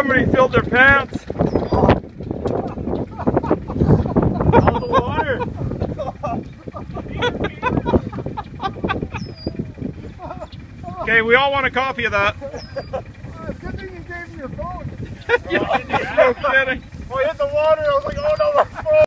somebody filled their pants. All the water. Okay, we all want a copy of that. Good thing you gave me your phone. No kidding. Oh, I hit the water. I was like, oh no, my phone.